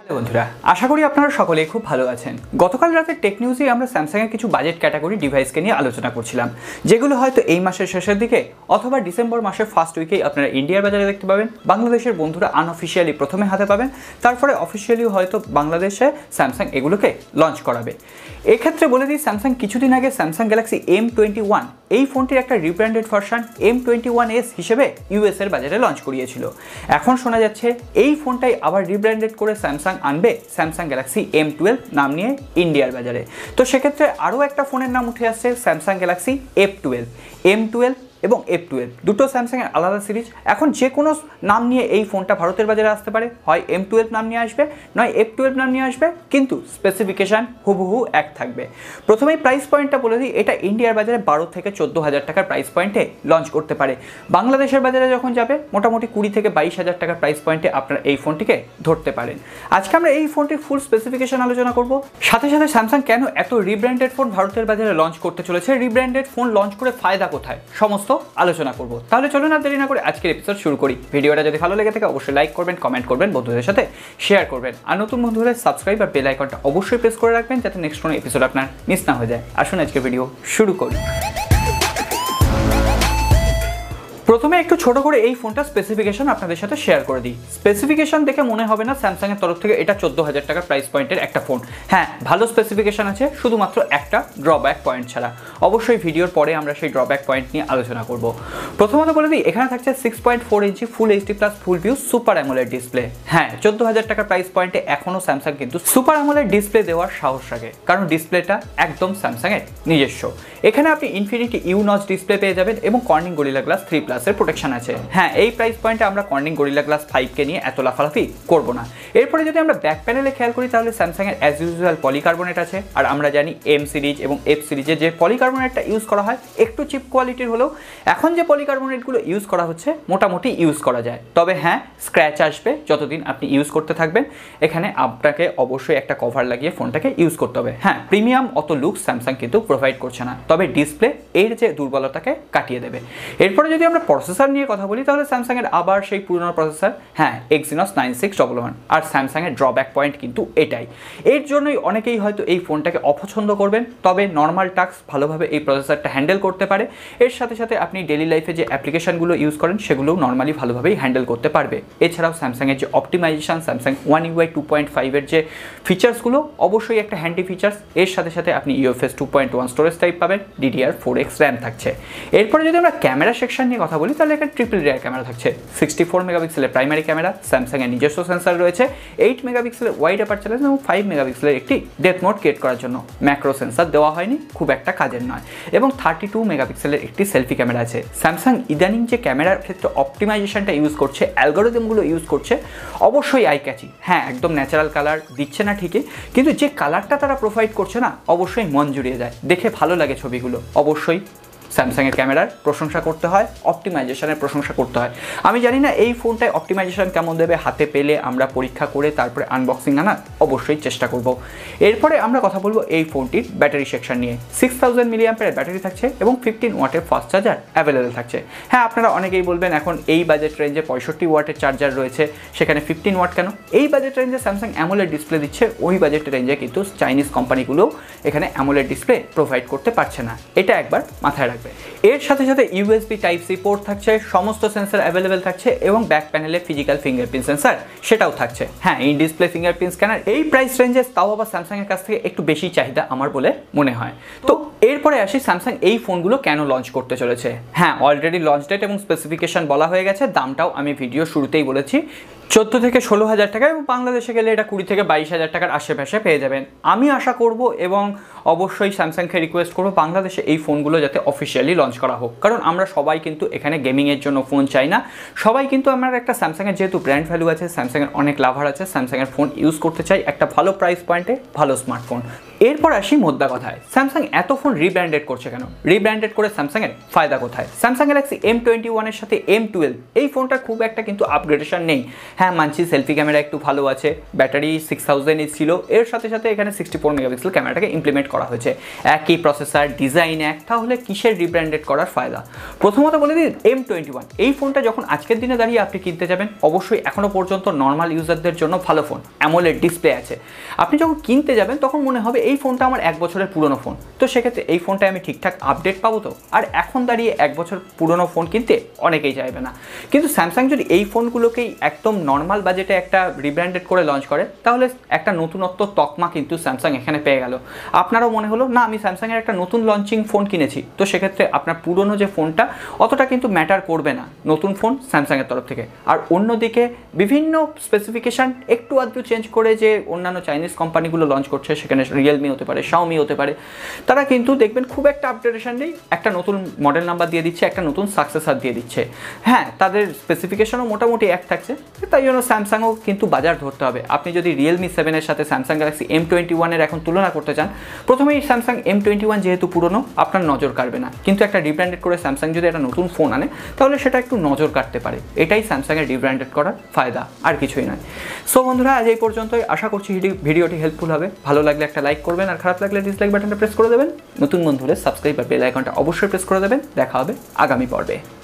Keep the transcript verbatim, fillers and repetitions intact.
বন্ধুরা আশা করি আপনারা সকলেই খুব ভালো আছেন। গতকাল রাতে টেক নিউজে আমরা স্যামসাং এর কিছু বাজেট ক্যাটাগরি ডিভাইসকে নিয়ে আলোচনা করছিলাম, যেগুলো হয়তো এই মাসের শেষের দিকে অথবা ডিসেম্বর মাসের ফার্স্ট উইকেই আপনারা ইন্ডিয়ার বাজারে দেখতে পাবেন। বাংলাদেশের বন্ধুরা আনঅফিশিয়ালি প্রথমে হাতে পাবেন, তারপরে অফিসিয়ালিও হয়তো বাংলাদেশে স্যামসাং এগুলোকে লঞ্চ করাবে। এক্ষেত্রে বলে দিই, স্যামসাং কিছুদিন আগে Samsung Galaxy M twenty one এই ফোনটির একটা rebranded version M twenty one S হিসেবে ইউএস এর বাজারে লঞ্চ করিয়েছিল। এখন শোনা যাচ্ছে এই ফোনটাই আবার রিব্র্যান্ডেড করে স্যামসাং আনবে স্যামসাং গ্যালাক্সি এম টুয়েলভ নাম নিয়ে ইন্ডিয়ার বাজারে। তো সেক্ষেত্রে আরও একটা ফোনের নাম উঠে আসছে Samsung Galaxy F twelve. M twelve এবং এফ টুয়েলভ দুটো স্যামসাংয়ের আলাদা সিরিজ। এখন যে কোনো নাম নিয়ে এই ফোনটা ভারতের বাজারে আসতে পারে, হয় এম টুয়েলভ নাম নিয়ে আসবে নয় এফ টুয়েলভ নাম নিয়ে আসবে, কিন্তু স্পেসিফিকেশান হুবহু এক থাকবে। প্রথমেই প্রাইস পয়েন্টটা বলে দিই, এটা ইন্ডিয়ার বাজারে বারো থেকে চোদ্দো হাজার টাকার প্রাইস পয়েন্টে লঞ্চ করতে পারে। বাংলাদেশের বাজারে যখন যাবে মোটামুটি কুড়ি থেকে বাইশ হাজার টাকার প্রাইস পয়েন্টে আপনারা এই ফোনটিকে ধরতে পারেন। আজকে আমরা এই ফোনটির ফুল স্পেসিফিকেশন আলোচনা করব, সাথে সাথে স্যামসাং কেন এত রিব্র্যান্ডেড ফোন ভারতের বাজারে লঞ্চ করতে চলেছে, রিব্র্যান্ডেড ফোন লঞ্চ করে ফায়দা কোথায়, সমস্ত আলোচনা করব। তাহলে চলুন আর দেরি না করে আজকের এপিসোড শুরু করি। ভিডিওটা যদি ভালো লেগে থাকে অবশ্যই লাইক করবেন, কমেন্ট করবেন, বন্ধুদের সাথে শেয়ার করবেন, আর নতুন বন্ধু হলে সাবস্ক্রাইব আর বেল আইকনটা অবশ্যই প্রেস করে রাখবেন যাতে নেক্সট কোনো এপিসোড আপনার মিস না হয়ে যায়। আসুন আজকের ভিডিও শুরু করি। প্রথমে একটু ছোট করে এই ফোনটা স্পেসিফিকেশন আপনাদের সাথে শেয়ার করে দিই। স্পেসিফিকেশন দেখে মনে হবে না স্যামসাং এর তরফ থেকে এটা চোদ্দো হাজার টাকার প্রাইস পয়েন্টের একটা ফোন। হ্যাঁ, ভালো স্পেসিফিকেশন আছে, শুধুমাত্র একটা ড্রব্যাক পয়েন্ট ছাড়া। অবশ্যই ভিডিওর পরে আমরা সেই ড্রব্যাক পয়েন্ট নিয়ে আলোচনা করব। প্রথমত বলে দিই, এখানে থাকছে six point four inch full HD plus full view super AMOLED display. হ্যাঁ, চোদ্দো হাজার টাকার প্রাইস পয়েন্টে এখনও স্যামসাং কিন্তু সুপার অ্যামোলেড ডিসপ্লে দেওয়ার সাহস রাখে, কারণ ডিসপ্লেটা একদম স্যামসাং এর নিজস্ব। এখানে আপনি ইনফিনিটি ইউ নচ ডিসপ্লে পেয়ে যাবেন এবং কর্নিং গরিলা গ্লাস থ্রি প্লাসের প্রোটেকশন আছে। হ্যাঁ, এই প্রাইস পয়েন্টে আমরা কর্নিং গরিলা গ্লাস ফাইভকে নিয়ে এত লাফালাফি করবো না। এরপরে যদি আমরা ব্যাক প্যানেলে খেয়াল করি তাহলে স্যামসাংয়ের অ্যাজ ইউজুয়াল পলিকার্বনেট আছে, আর আমরা জানি এম সিরিজ এবং এফ সিরিজে যে পলিকার্বনেটটা ইউজ করা হয় একটু চিপ কোয়ালিটির হলেও এখন যে পলিকার্বনেটগুলো ইউজ করা হচ্ছে মোটামুটি ইউজ করা যায়। তবে হ্যাঁ, স্ক্র্যাচ আসবে যতদিন আপনি ইউজ করতে থাকবেন। এখানে আপনাকে অবশ্যই একটা কভার লাগিয়ে ফোনটাকে ইউজ করতে হবে। হ্যাঁ, প্রিমিয়াম অত লুকস স্যামসাং কিন্তু প্রোভাইড করছে না, তবে ডিসপ্লে এর যে দুর্বলতাকে কাটিয়ে দেবে। এরপরে যদি আমরা প্রসেসর নিয়ে কথা বলি তাহলে স্যামসাংয়ের আবার সেই পুরনো প্রসেসর, হ্যাঁ Exynos nine six double one. আর স্যামসাংয়ের ড্রব্যাক পয়েন্ট কিন্তু এটাই। এর জন্যই অনেকেই হয়তো এই ফোনটাকে অপছন্দ করবেন, তবে নর্মাল টাস্ক ভালোভাবে এই প্রসেসরটা হ্যান্ডেল করতে পারে। এর সাথে সাথে আপনি ডেলি লাইফে যে অ্যাপ্লিকেশনগুলো ইউজ করেন সেগুলোও নর্মালি ভালোভাবেই হ্যান্ডেল করতে পারবে। এছাড়াও স্যামসাংয়ের যে optimization, Samsung One UI two point ফাইভের যে ফিচার্সগুলো অবশ্যই একটা হ্যান্ডি ফিচার্স। এর সাথে সাথে আপনি UFS two point one storage type পাবেন, ডিডিআর ফোর এক্স র্যাম থাকছে। এরপরে যদি আমরা ক্যামেরা সেকশন নিয়ে কথা বলি তাহলে এখানে ট্রিপল রিয়ার ক্যামেরা থাকছে, সিক্সটি ফোর মেগাপিক্সেলের প্রাইমারি ক্যামেরা, স্যামসাংয়ের নিজস্ব সেন্সার রয়েছে, এইট মেগাপিক্সেলের ওয়াইড অ্যাপারচার এবং ফাইভ মেগাপিক্সেলের একটি ডেথ মোড ক্রিয়েট করার জন্য ম্যাক্রো সেন্সার দেওয়া হয়নি, খুব একটা কাজের নয়, এবং থার্টি টু মেগাপিক্সেলের একটি সেলফি ক্যামেরা আছে। স্যামসাং ইদানিং যে ক্যামেরার ক্ষেত্রে অপটিমাইজেশনটা ইউজ করছে, অ্যালগোরিদমগুলো ইউজ করছে, অবশ্যই আই ক্যাচি। হ্যাঁ, একদম ন্যাচারাল কালার দিচ্ছে না ঠিকই, কিন্তু যে কালারটা তারা প্রোভাইড করছে না অবশ্যই মন জুড়িয়ে যায়, দেখে ভালো লাগে ছবিগুলো। অবশ্যই স্যামসাংয়ের ক্যামেরার প্রশংসা করতে হয়, অপটিমাইজেশনের প্রশংসা করতে হয়। আমি জানি না এই ফোনটায় অপটিমাইজেশন কেমন দেবে, হাতে পেলে আমরা পরীক্ষা করে তারপরে আনবক্সিং আনার অবশ্যই চেষ্টা করব। এরপরে আমরা কথা বলবো এই ফোনটির ব্যাটারি সেকশন নিয়ে। সিক্স থাউজেন্ড মিলিঅ্যাম্পিয়ারের ব্যাটারি থাকছে এবং ফিফটিন ওয়াটের ফাস্ট চার্জার অ্যাভেলেবেল থাকছে। হ্যাঁ, আপনারা অনেকেই বলবেন এখন এই বাজেট রেঞ্জে পঁয়ষট্টি ওয়াটের চার্জার রয়েছে, সেখানে ফিফটিন ওয়াট কেন? এই বাজেট রেঞ্জে স্যামসাং অ্যামোলেড ডিসপ্লে দিচ্ছে, ওই বাজেট রেঞ্জে কিন্তু চাইনিজ কোম্পানিগুলোও এখানে অ্যামোলেড ডিসপ্লে প্রোভাইড করতে পারছে না, এটা একবার মাথায় রাখবে। এর সাথে সাথে ইউএসবি টাইপ সি পোর্ট থাকছে, সমস্ত সেন্সার অ্যাভেলেবেল থাকছে এবং ব্যাক প্যানেলে ফিজিক্যাল ফিঙ্গারপ্রিন্ট সেন্সার সেটাও থাকছে। হ্যাঁ, ইন ডিসপ্লে ফিঙ্গারপ্রিন্ট স্ক্যানার এই প্রাইস রেঞ্জে তাও আবার স্যামসাংয়ের কাছ থেকে একটু বেশি চাহিদা আমার বলে মনে হয়। তো এরপরে আসি স্যামসাং এই ফোনগুলো কেন লঞ্চ করতে চলেছে। হ্যাঁ, অলরেডি লঞ্চ ডেট এবং স্পেসিফিকেশন বলা হয়ে গেছে, দামটাও আমি ভিডিও শুরুতেই বলেছি, চোদ্দ থেকে ষোলো হাজার টাকা, এবং বাংলাদেশে গেলে এটা কুড়ি থেকে বাইশ হাজার টাকার আশেপাশে পেয়ে যাবেন। আমি আশা করব এবং অবশ্যই স্যামসাংকে রিকোয়েস্ট করবো বাংলাদেশে এই ফোনগুলো যাতে অফিসিয়ালি লঞ্চ করা হোক, কারণ আমরা সবাই কিন্তু এখানে গেমিংয়ের জন্য ফোন চাই না, সবাই কিন্তু আমার একটা স্যামসাংয়ের যেহেতু ব্র্যান্ড ভ্যালু আছে, স্যামসাংয়ের অনেক লাভার আছে, স্যামসাংয়ের ফোন ইউজ করতে চাই একটা ভালো প্রাইস পয়েন্টে ভালো স্মার্টফোন। এরপর আসি মোদ্দা কথায়, স্যামসাং এত ফোন রিব্র্যান্ডেড করছে কেন? রিব্র্যান্ডেড করে স্যামসাংয়ের ফায়দা কোথায়? স্যামসাং গ্যালাক্সি এম টোয়েন্টি ওয়ানের সাথে এম টুয়েলভ এই ফোনটার খুব একটা কিন্তু আপগ্রেডেশন নেই। হ্যাঁ মানছি সেলফি ক্যামেরা একটু ভালো আছে, ব্যাটারি সিক্স থাউজেন্ড ইজ ছিল, এর সাথে সাথে এখানে সিক্সটি ফোর মেগাপিক্সেল ক্যামেরাটাকে ইমপ্লিমেন্ট করা হয়েছে, একই প্রসেসর ডিজাইন এক, তাহলে কিসের রিব্র্যান্ডেড করার ফায়দা? প্রথমত বলে দিই এম টোয়েন্টি ওয়ান এই ফোনটা যখন আজকের দিনে দাঁড়িয়ে আপনি কিনতে যাবেন অবশ্যই এখনও পর্যন্ত নর্মাল ইউজারদের জন্য ভালো ফোন, অ্যামোলেড ডিসপ্লে আছে। আপনি যখন কিনতে যাবেন তখন মনে হবে এই ফোনটা আমার এক বছরের পুরনো ফোন, তো সেক্ষেত্রে এই ফোনটায় আমি ঠিকঠাক আপডেট পাবো তো? আর এখন দাঁড়িয়ে এক বছর পুরনো ফোন কিনতে অনেকেই চাইবে না। কিন্তু স্যামসাং যদি এই ফোনগুলোকেই একদম নর্মাল বাজেটে একটা রিব্র্যান্ডেড করে লঞ্চ করে তাহলে একটা নতুনত্ব তকমা কিন্তু স্যামসাং এখানে পেয়ে গেল। আপনারও মনে হলো না আমি স্যামসাংয়ের একটা নতুন লঞ্চিং ফোন কিনেছি, তো সেক্ষেত্রে আপনার পুরনো যে ফোনটা অতটা কিন্তু ম্যাটার করবে না, নতুন ফোন স্যামসাংয়ের তরফ থেকে। আর অন্যদিকে বিভিন্ন স্পেসিফিকেশান একটু আধটু চেঞ্জ করে যে অন্যান্য চাইনিজ কোম্পানিগুলো লঞ্চ করছে, সেখানে রিয়েলমি হতে পারে, শাওমি হতে পারে, তারা কিন্তু দেখবেন খুব একটা আপডেটেশন নেই, একটা নতুন মডেল নাম্বার দিয়ে দিচ্ছে, একটা নতুন সাকসেসর দিয়ে দিচ্ছে। হ্যাঁ তাদের স্পেসিফিকেশনও মোটামুটি এক থাকছে, তাই জন্য স্যামসাংও কিন্তু বাজার ধরতে হবে। আপনি যদি রিয়েলমি সেভেনের সাথে স্যামসাং গ্যালাক্সি এম টোয়েন্টি ওয়ানের এখন তুলনা করতে চান, প্রথমেই স্যামসাং এম টোয়েন্টি ওয়ান যেহেতু পুরনো আপনার নজর কাড়বে না, কিন্তু একটা রিব্র্যান্ডেড করে স্যামসাং যদি একটা নতুন ফোন আনে তাহলে সেটা একটু নজর কাটতে পারে। এটাই স্যামসাংয়ের রিব্র্যান্ডেড করার ফায়দা, আর কিছুই নয়। সো বন্ধুরা আজ এই পর্যন্তই, আশা করছি ভিডিওটি হেল্পফুল হবে। ভালো লাগলে একটা লাইক করবেন, আর খারাপ লাগলে ডিসলাইক বাটনটা প্রেস করে দেবেন। নতুন বন্ধুদের সাবস্ক্রাইব আর বেল আইকনটা অবশ্যই প্রেস করে দেবেন। দেখা হবে আগামী পর্বে।